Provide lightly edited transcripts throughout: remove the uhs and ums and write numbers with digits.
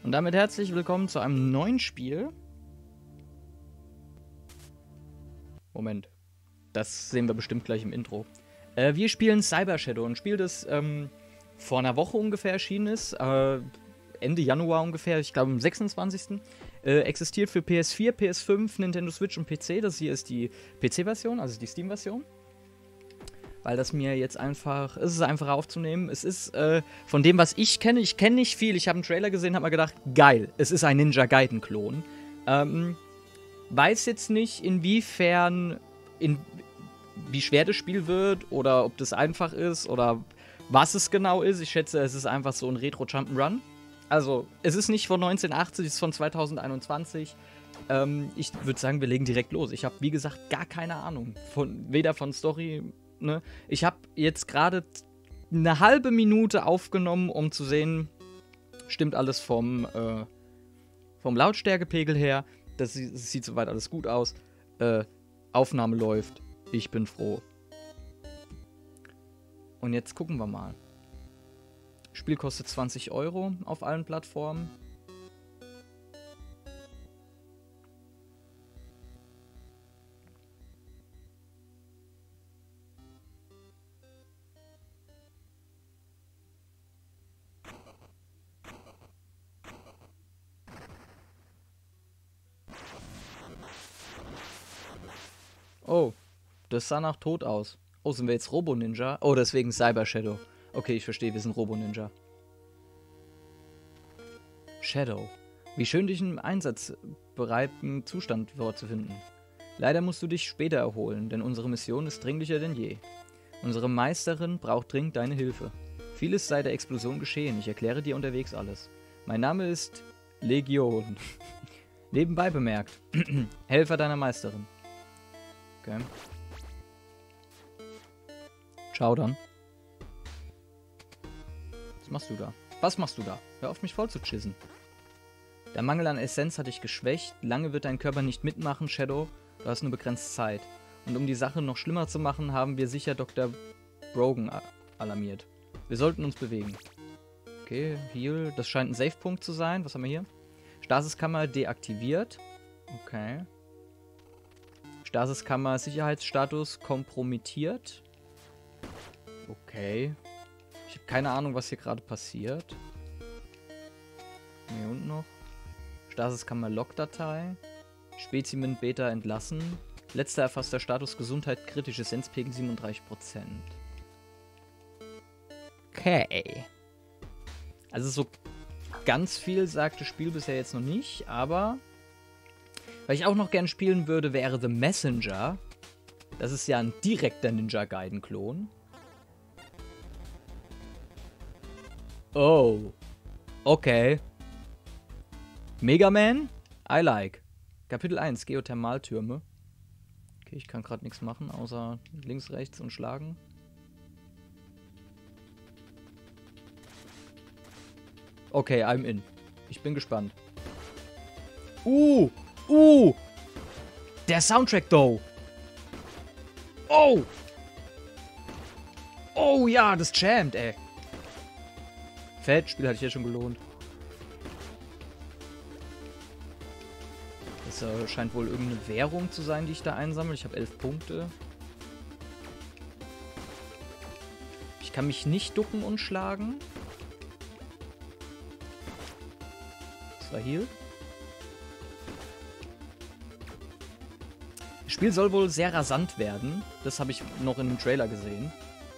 Und damit herzlich willkommen zu einem neuen Spiel. Moment. Das sehen wir bestimmt gleich im Intro. Wir spielen Cyber Shadow, ein Spiel, das vor einer Woche ungefähr erschienen ist. Ende Januar ungefähr, ich glaube am 26. Existiert für PS4, PS5, Nintendo Switch und PC. Das hier ist die PC-Version, also die Steam-Version. Weil das mir jetzt einfach, es ist einfacher aufzunehmen. Es ist von dem, was ich kenne nicht viel. Ich habe einen Trailer gesehen, habe mir gedacht, geil, es ist ein Ninja Gaiden-Klon. Weiß jetzt nicht, inwiefern, wie schwer das Spiel wird oder ob das einfach ist oder was es genau ist. Ich schätze, es ist einfach so ein Retro-Jump'n'Run. Also, es ist nicht von 1980, es ist von 2021. Ich würde sagen, wir legen direkt los. Ich habe, wie gesagt, gar keine Ahnung. Weder von Story, ne? Ich habe jetzt gerade eine halbe Minute aufgenommen, um zu sehen, stimmt alles vom Lautstärkepegel her. Das sieht soweit alles gut aus. Aufnahme läuft. Ich bin froh. Und jetzt gucken wir mal. Spiel kostet 20 € auf allen Plattformen. Oh, das sah nach Tod aus. Oh, sind wir jetzt Robo-Ninja? Oh, deswegen Cyber Shadow. Okay, ich verstehe, wir sind Robo-Ninja. Shadow. Wie schön, dich im einsatzbereiten Zustand vorzufinden. Leider musst du dich später erholen, denn unsere Mission ist dringlicher denn je. Unsere Meisterin braucht dringend deine Hilfe. Vieles sei der Explosion geschehen, ich erkläre dir unterwegs alles. Mein Name ist Legion. Nebenbei bemerkt, Helfer deiner Meisterin. Okay. Ciao dann. Was machst du da? Was machst du da? Hör auf, mich voll zu chissen. Der Mangel an Essenz hat dich geschwächt. Lange wird dein Körper nicht mitmachen, Shadow. Du hast nur begrenzt Zeit. Und um die Sache noch schlimmer zu machen, haben wir sicher Dr. Brogan alarmiert. Wir sollten uns bewegen. Okay, Heal. Das scheint ein Safe-Punkt zu sein. Was haben wir hier? Stasiskammer deaktiviert. Okay. Stasiskammer Sicherheitsstatus kompromittiert. Okay. Ich habe keine Ahnung, was hier gerade passiert. Hier unten noch. Stasiskammer Logdatei. Spezimen Beta entlassen. Letzter erfasster Status Gesundheit kritisch. Essenzpegel 37%. Okay. Also so ganz viel sagt das Spiel bisher jetzt noch nicht, aber was ich auch noch gern spielen würde, wäre The Messenger. Das ist ja ein direkter Ninja Gaiden-Klon. Oh. Okay. Mega Man? I like. Kapitel 1, Geothermaltürme. Okay, ich kann gerade nichts machen, außer links, rechts und schlagen. Okay, I'm in. Ich bin gespannt. Der Soundtrack, though. Oh! Oh ja, das jammt, ey. Fett, Spiel hatte ich ja schon gelohnt. Das scheint wohl irgendeine Währung zu sein, die ich da einsammle. Ich habe 11 Punkte. Ich kann mich nicht ducken und schlagen. Das war Heal. Das Spiel soll wohl sehr rasant werden. Das habe ich noch in dem Trailer gesehen.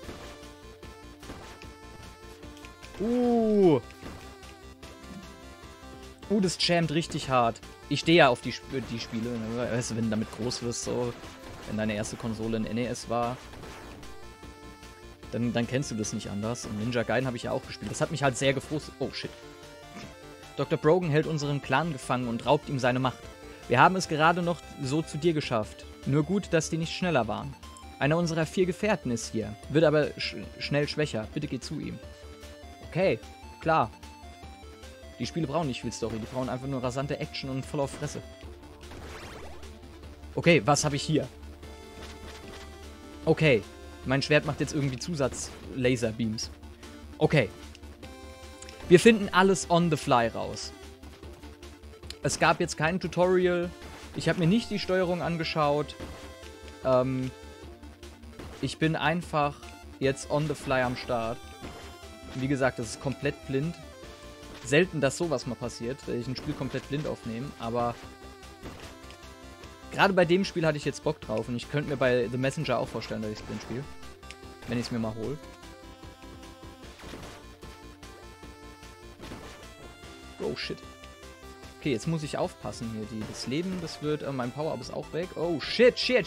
Das jammt richtig hart. Ich stehe ja auf die Spiele. Weißt du, wenn du damit groß wirst, so, wenn deine erste Konsole ein NES war, dann kennst du das nicht anders. Und Ninja Gaiden habe ich ja auch gespielt. Das hat mich halt sehr gefrustet. Oh, shit. Dr. Brogan hält unseren Clan gefangen und raubt ihm seine Macht. Wir haben es gerade noch so zu dir geschafft. Nur gut, dass die nicht schneller waren. Einer unserer 4 Gefährten ist hier, wird aber schnell schwächer. Bitte geh zu ihm. Okay, klar. Die Spiele brauchen nicht viel Story, die brauchen einfach nur rasante Action und voll auf Fresse. Okay, was habe ich hier? Okay, mein Schwert macht jetzt irgendwie Zusatz-Laserbeams. Okay. Wir finden alles on the fly raus. Es gab jetzt kein Tutorial. Ich habe mir nicht die Steuerung angeschaut. Ich bin einfach jetzt on the fly am Start. Wie gesagt, das ist komplett blind. Selten, dass sowas mal passiert, dass ich ein Spiel komplett blind aufnehme, aber gerade bei dem Spiel hatte ich jetzt Bock drauf und ich könnte mir bei The Messenger auch vorstellen, dass ich es blind spiele. Wenn ich es mir mal hole. Oh shit. Okay, jetzt muss ich aufpassen hier. Das Leben, das wird. Mein Power-Up ist auch weg. Oh shit, shit.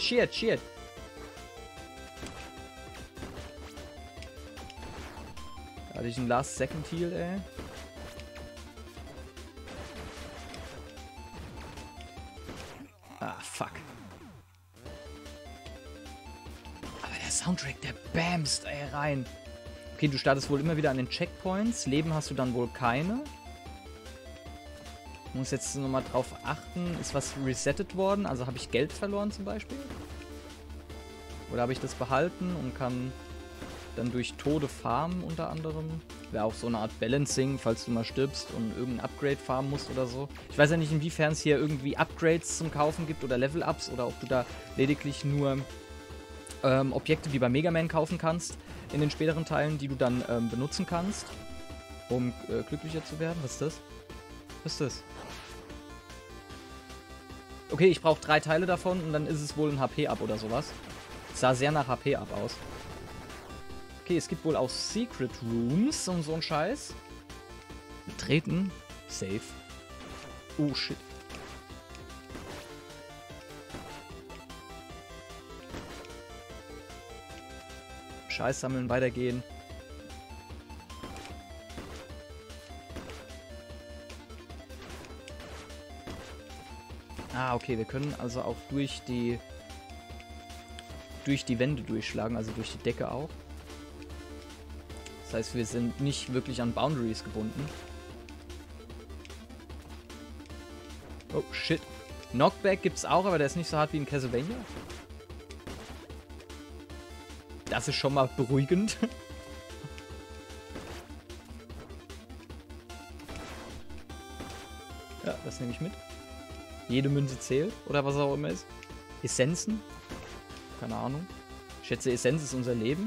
Da hatte ich einen Last-Second-Heal, ey. Ah, fuck. Aber der Soundtrack, der bamst, ey, rein. Okay, du startest wohl immer wieder an den Checkpoints. Leben hast du dann wohl keine. Ich muss jetzt nochmal drauf achten. Ist was resettet worden? Also habe ich Geld verloren zum Beispiel? Oder habe ich das behalten und kann dann durch Tode farmen unter anderem? Wäre auch so eine Art Balancing, falls du mal stirbst und irgendein Upgrade farmen musst oder so. Ich weiß ja nicht, inwiefern es hier irgendwie Upgrades zum Kaufen gibt oder Level-Ups oder ob du da lediglich nur Objekte wie bei Mega Man kaufen kannst in den späteren Teilen, die du dann benutzen kannst, um glücklicher zu werden. Was ist das? Was ist das? Okay, ich brauche 3 Teile davon und dann ist es wohl ein HP-Up oder sowas. Es sah sehr nach HP-Up aus. Okay, es gibt wohl auch Secret Rooms und so ein Scheiß. Betreten. Safe. Oh, shit. Scheiß sammeln, weitergehen. Ah, okay, wir können also auch durch die Wände durchschlagen, also durch die Decke auch. Das heißt, wir sind nicht wirklich an Boundaries gebunden. Oh, shit. Knockback gibt's auch, aber der ist nicht so hart wie in Castlevania. Das ist schon mal beruhigend. Ja, das nehme ich mit. Jede Münze zählt, oder was auch immer ist. Essenzen? Keine Ahnung. Ich schätze, Essenz ist unser Leben.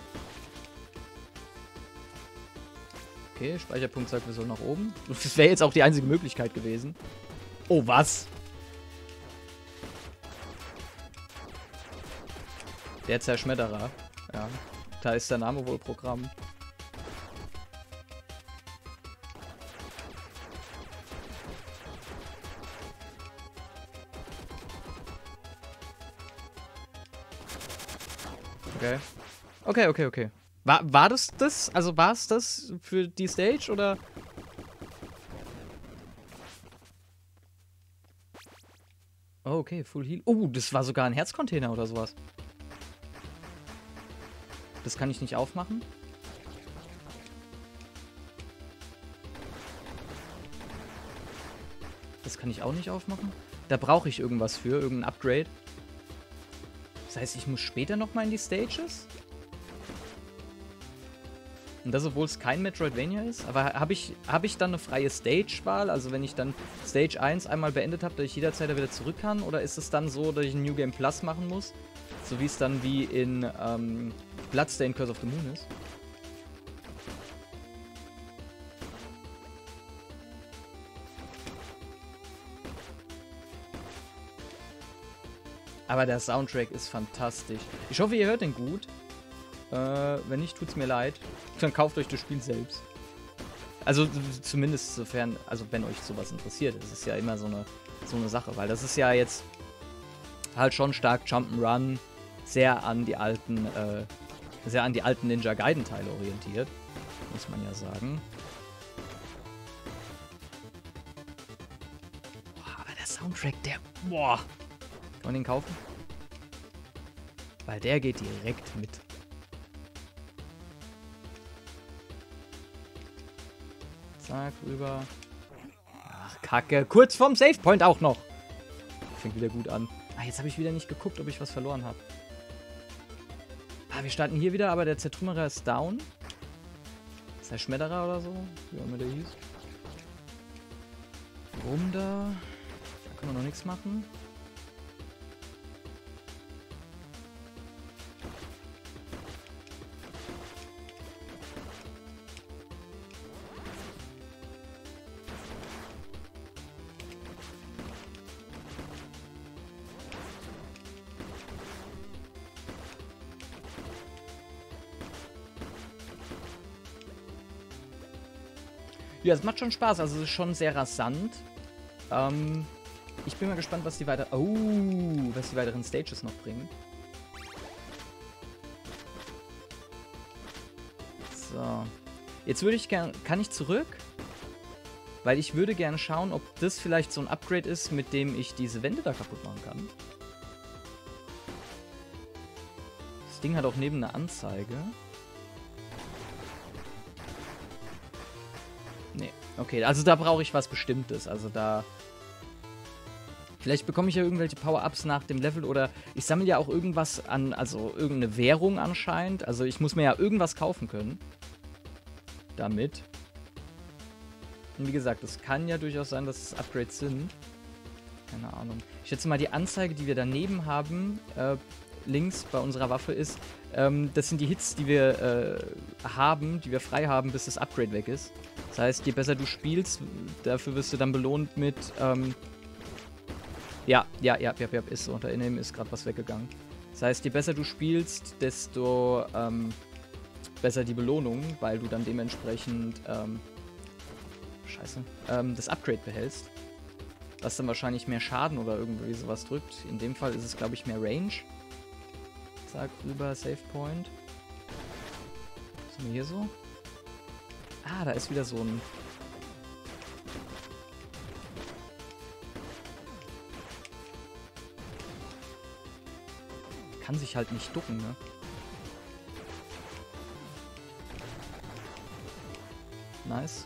Okay, Speicherpunkt sagt, wir sollen nach oben. Das wäre jetzt auch die einzige Möglichkeit gewesen. Oh, was? Der Zerschmetterer. Ja, da ist der Name wohl Programm. Okay. Okay. War das das? Also war es das für die Stage, oder? Oh, okay, Full Heal. Oh, das war sogar ein Herzcontainer oder sowas. Das kann ich nicht aufmachen. Das kann ich auch nicht aufmachen. Da brauche ich irgendwas für, irgendein Upgrade. Das heißt, ich muss später nochmal in die Stages? Und das, obwohl es kein Metroidvania ist? Aber habe ich dann eine freie Stage-Wahl? Also wenn ich dann Stage 1 einmal beendet habe, dass ich jederzeit da wieder zurück kann? Oder ist es dann so, dass ich ein New Game Plus machen muss? So wie es dann wie in Bloodstained Curse of the Moon ist? Aber der Soundtrack ist fantastisch. Ich hoffe, ihr hört den gut. Wenn nicht, tut's mir leid. Dann kauft euch das Spiel selbst. Also zumindest sofern, also wenn euch sowas interessiert. Das ist ja immer so eine Sache, weil das ist ja jetzt halt schon stark Jump'n'Run, sehr an die alten Ninja Gaiden Teile orientiert, muss man ja sagen. Boah, aber der Soundtrack, boah. Kann man den kaufen? Weil der geht direkt mit. Zack, rüber. Ach, Kacke. Kurz vorm Savepoint auch noch. Fängt wieder gut an. Ah, jetzt habe ich wieder nicht geguckt, ob ich was verloren habe. Ah, wir starten hier wieder, aber der Zertrümmerer ist down. Ist der Schmetterer oder so? Wie auch immer der hieß. Rum da. Da können wir noch nichts machen. Ja, es macht schon Spaß, also es ist schon sehr rasant. Ich bin mal gespannt, was die weiteren Stages noch bringen. So. Jetzt würde ich gerne, kann ich zurück? Weil ich würde gerne schauen, ob das vielleicht so ein Upgrade ist, mit dem ich diese Wände da kaputt machen kann. Das Ding hat auch neben eine Anzeige. Nee, okay, also da brauche ich was Bestimmtes, also da... Vielleicht bekomme ich ja irgendwelche Power-Ups nach dem Level oder ich sammle ja auch irgendwas an, also irgendeine Währung anscheinend, also ich muss mir ja irgendwas kaufen können. Damit. Und wie gesagt, es kann ja durchaus sein, dass es Upgrades sind. Keine Ahnung. Ich schätze mal, die Anzeige, die wir daneben haben, links bei unserer Waffe ist, das sind die Hits, die wir haben, die wir frei haben, bis das Upgrade weg ist. Das heißt, je besser du spielst, dafür wirst du dann belohnt mit, ja, ist so. Da innen ist gerade was weggegangen. Das heißt, je besser du spielst, desto besser die Belohnung, weil du dann dementsprechend, das Upgrade behältst. Was dann wahrscheinlich mehr Schaden oder irgendwie sowas drückt. In dem Fall ist es, glaube ich, mehr Range. Sag rüber, Save Point. Was haben wir hier so? Ah, da ist wieder so ein... Kann sich halt nicht ducken, ne? Nice.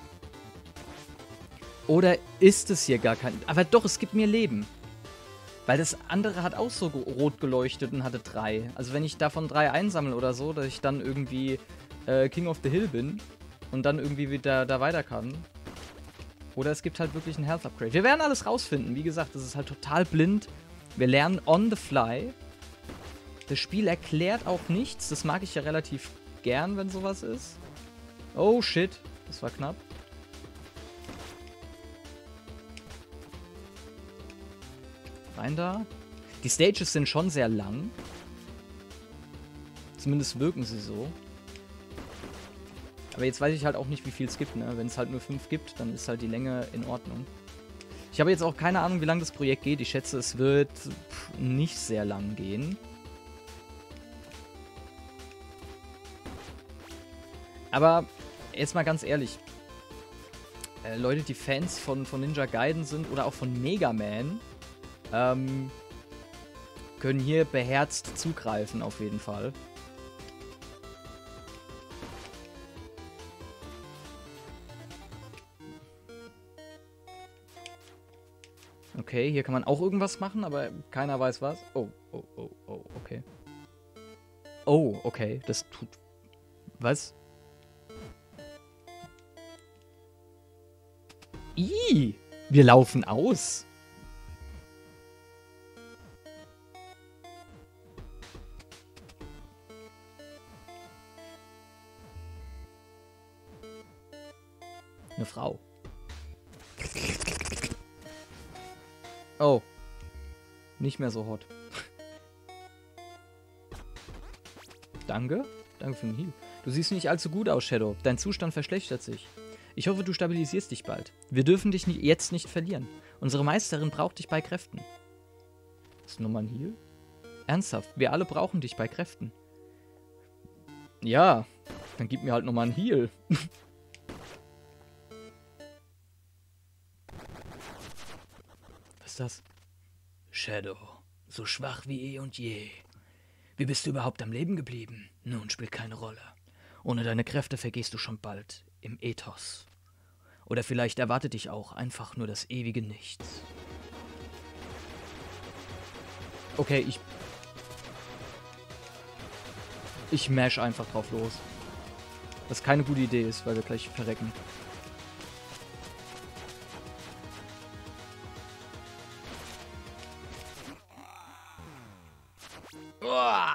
Oder ist es hier gar kein... Aber doch, es gibt mir Leben. Weil das andere hat auch so rot geleuchtet und hatte 3. Also wenn ich davon 3 einsammle oder so, dass ich dann irgendwie King of the Hill bin und dann irgendwie wieder da weiter kann. Oder es gibt halt wirklich ein Health Upgrade. Wir werden alles rausfinden. Wie gesagt, das ist halt total blind. Wir lernen on the fly. Das Spiel erklärt auch nichts. Das mag ich ja relativ gern, wenn sowas ist. Oh shit, das war knapp. Rein da. Die Stages sind schon sehr lang. Zumindest wirken sie so. Aber jetzt weiß ich halt auch nicht, wie viel es gibt, ne? Wenn es halt nur 5 gibt, dann ist halt die Länge in Ordnung. Ich habe jetzt auch keine Ahnung, wie lange das Projekt geht. Ich schätze, es wird nicht sehr lang gehen. Aber jetzt mal ganz ehrlich. Leute, die Fans von Ninja Gaiden sind oder auch von Mega Man, können hier beherzt zugreifen, auf jeden Fall. Okay, hier kann man auch irgendwas machen, aber keiner weiß was. Oh, okay. Oh, okay, das tut... Was? Ih, wir laufen aus. Eine Frau. Oh. Nicht mehr so hot. Danke. Danke für den Heal. Du siehst nicht allzu gut aus, Shadow. Dein Zustand verschlechtert sich. Ich hoffe, du stabilisierst dich bald. Wir dürfen dich jetzt nicht verlieren. Unsere Meisterin braucht dich bei Kräften. Ist nochmal ein Heal? Ernsthaft, wir alle brauchen dich bei Kräften. Ja, dann gib mir halt nochmal ein Heal. Was ist das? Shadow, so schwach wie eh und je. Wie bist du überhaupt am Leben geblieben? Nun, spielt keine Rolle. Ohne deine Kräfte vergehst du schon bald im Ethos. Oder vielleicht erwartet dich auch einfach nur das ewige Nichts. Okay, ich mash einfach drauf los. Was keine gute Idee ist, weil wir gleich verrecken. Uah.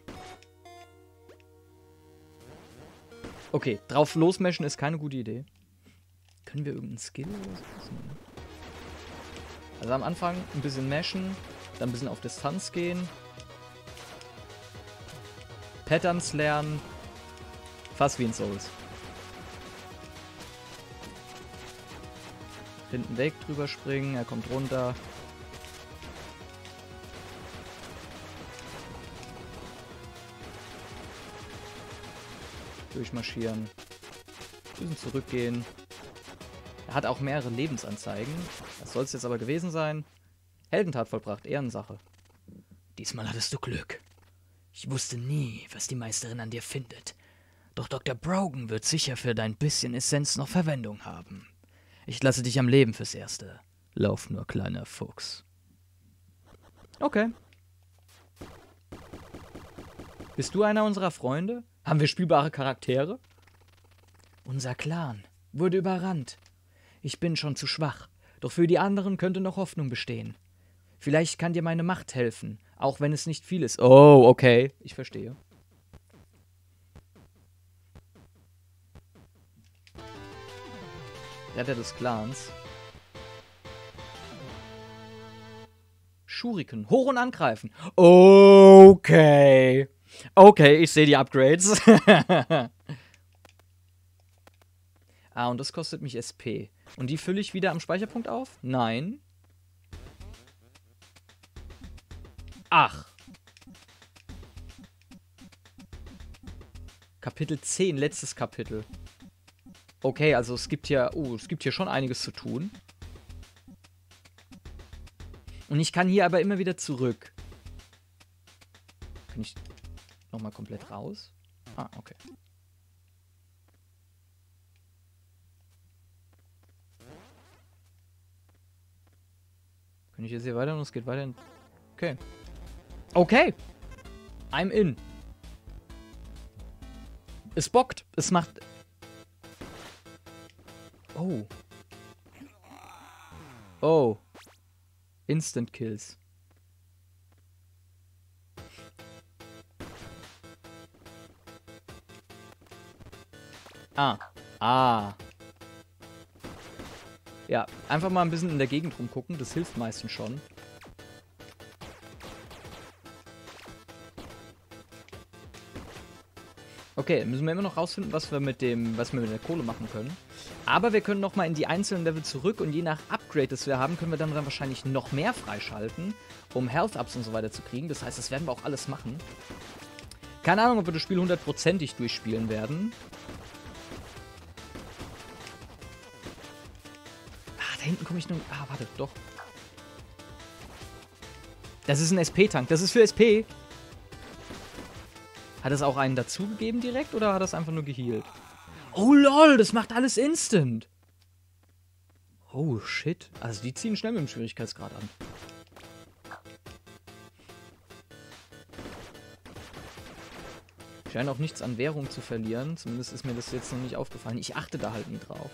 Okay, drauf losmashen ist keine gute Idee. Können wir irgendeinen Skill oder so? Also am Anfang ein bisschen mashen, dann ein bisschen auf Distanz gehen. Patterns lernen. Fast wie in Souls. Hinten weg, drüber springen, er kommt runter. Durchmarschieren. Bisschen zurückgehen. Er hat auch mehrere Lebensanzeigen. Das soll es jetzt aber gewesen sein. Heldentat vollbracht, Ehrensache. Diesmal hattest du Glück. Ich wusste nie, was die Meisterin an dir findet. Doch Dr. Brogan wird sicher für dein bisschen Essenz noch Verwendung haben. Ich lasse dich am Leben fürs Erste. Lauf nur, kleiner Fuchs. Okay. Bist du einer unserer Freunde? Haben wir spielbare Charaktere? Unser Clan wurde überrannt. Ich bin schon zu schwach, doch für die anderen könnte noch Hoffnung bestehen. Vielleicht kann dir meine Macht helfen, auch wenn es nicht viel ist. Oh, okay. Ich verstehe. Retter des Clans. Schuriken. Hoch und angreifen. Okay. Okay, ich sehe die Upgrades. Ah, und das kostet mich SP. Und die fülle ich wieder am Speicherpunkt auf? Nein. Ach. Kapitel 10, letztes Kapitel. Okay, also es gibt hier schon einiges zu tun. Und ich kann hier aber immer wieder zurück. Kann ich nochmal komplett raus? Ah, okay. Kann ich jetzt hier weiter und es geht weiter? Okay. Okay. I'm in. Es bockt. Es macht... Oh. Oh. Instant Kills. Ah. Ah. Ja, einfach mal ein bisschen in der Gegend rumgucken. Das hilft meistens schon. Okay, müssen wir immer noch rausfinden, was wir mit der Kohle machen können. Aber wir können nochmal in die einzelnen Level zurück und je nach Upgrade, das wir haben, können wir dann wahrscheinlich noch mehr freischalten, um Health-Ups und so weiter zu kriegen. Das heißt, das werden wir auch alles machen. Keine Ahnung, ob wir das Spiel 100%ig durchspielen werden. Ah, da hinten komme ich nur... Ah, warte, doch. Das ist ein SP-Tank. Das ist für SP. Hat es auch einen dazugegeben direkt oder hat es einfach nur gehealt? Oh lol, das macht alles instant. Oh shit. Also die ziehen schnell mit dem Schwierigkeitsgrad an. Scheint auch nichts an Währung zu verlieren. Zumindest ist mir das jetzt noch nicht aufgefallen. Ich achte da halt nie drauf.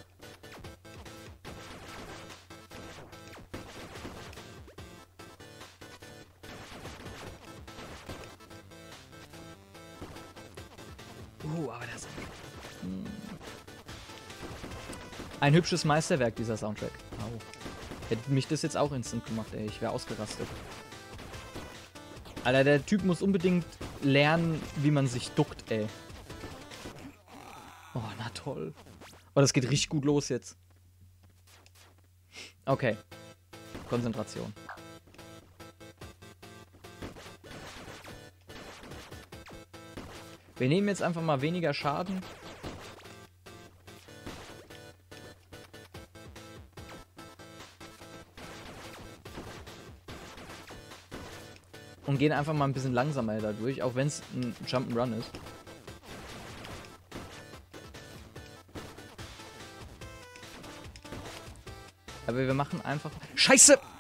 Aber das... Ein hübsches Meisterwerk, dieser Soundtrack. Au. Hätte mich das jetzt auch instant gemacht, ey. Ich wäre ausgerastet. Alter, der Typ muss unbedingt lernen, wie man sich duckt, ey. Oh, na toll. Oh, das geht richtig gut los jetzt. Okay. Konzentration. Wir nehmen jetzt einfach mal weniger Schaden. Und gehen einfach mal ein bisschen langsamer dadurch, auch wenn es ein Jump'n'Run ist. Aber wir machen einfach... Scheiße!